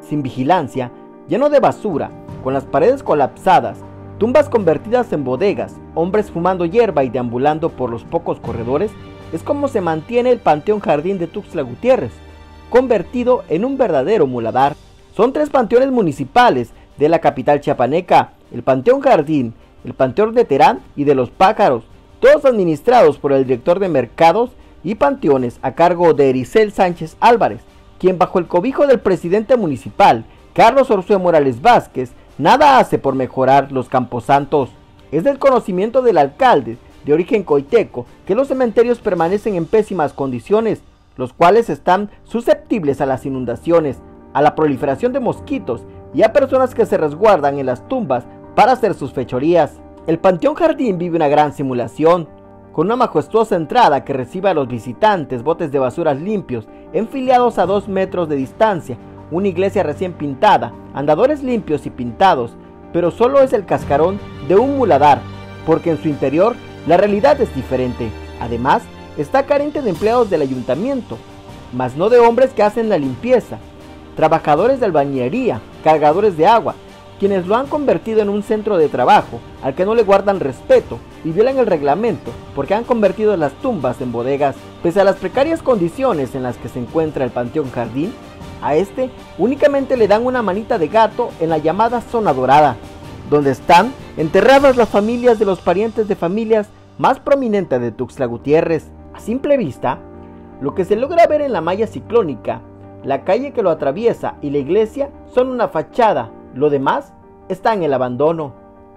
sin vigilancia, lleno de basura, con las paredes colapsadas, tumbas convertidas en bodegas, hombres fumando hierba y deambulando por los pocos corredores, es como se mantiene el Panteón Jardín de Tuxtla Gutiérrez, convertido en un verdadero muladar. Son 3 panteones municipales de la capital chiapaneca: el Panteón Jardín, el Panteón de Terán y de los Pájaros, todos administrados por el director de mercados y panteones a cargo de Ericel Sánchez Álvarez, quien bajo el cobijo del presidente municipal, Carlos Orzué Morales Vázquez, nada hace por mejorar los camposantos. Es del conocimiento del alcalde, de origen coiteco, que los cementerios permanecen en pésimas condiciones, los cuales están susceptibles a las inundaciones, a la proliferación de mosquitos y a personas que se resguardan en las tumbas para hacer sus fechorías. El Panteón Jardín vive una gran simulación, con una majestuosa entrada que recibe a los visitantes, botes de basuras limpios, enfilados a 2 metros de distancia, una iglesia recién pintada, andadores limpios y pintados, pero solo es el cascarón de un muladar, porque en su interior la realidad es diferente. Además, está carente de empleados del ayuntamiento, mas no de hombres que hacen la limpieza, trabajadores de albañilería, cargadores de agua, quienes lo han convertido en un centro de trabajo al que no le guardan respeto y violan el reglamento porque han convertido las tumbas en bodegas. Pese a las precarias condiciones en las que se encuentra el Panteón Jardín, a este únicamente le dan una manita de gato en la llamada zona dorada, donde están enterradas las familias de los parientes de familias más prominentes de Tuxtla Gutiérrez. A simple vista, lo que se logra ver en la malla ciclónica, la calle que lo atraviesa y la iglesia son una fachada, lo demás está en el abandono.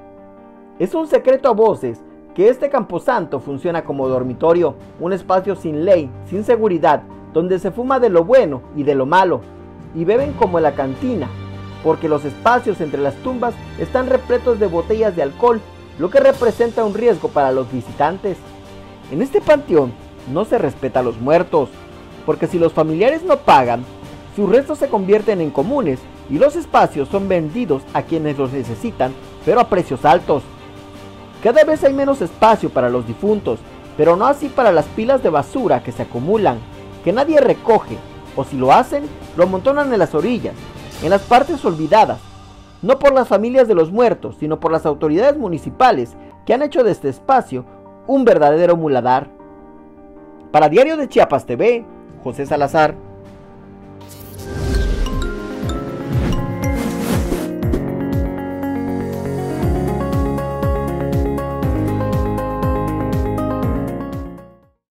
Es un secreto a voces que este camposanto funciona como dormitorio, un espacio sin ley, sin seguridad, donde se fuma de lo bueno y de lo malo, y beben como en la cantina, porque los espacios entre las tumbas están repletos de botellas de alcohol, lo que representa un riesgo para los visitantes. En este panteón no se respeta a los muertos, porque si los familiares no pagan, sus restos se convierten en comunes y los espacios son vendidos a quienes los necesitan, pero a precios altos. Cada vez hay menos espacio para los difuntos, pero no así para las pilas de basura que se acumulan, que nadie recoge, o si lo hacen, lo amontonan en las orillas, en las partes olvidadas, no por las familias de los muertos, sino por las autoridades municipales que han hecho de este espacio un verdadero muladar. Para Diario de Chiapas TV, José Salazar.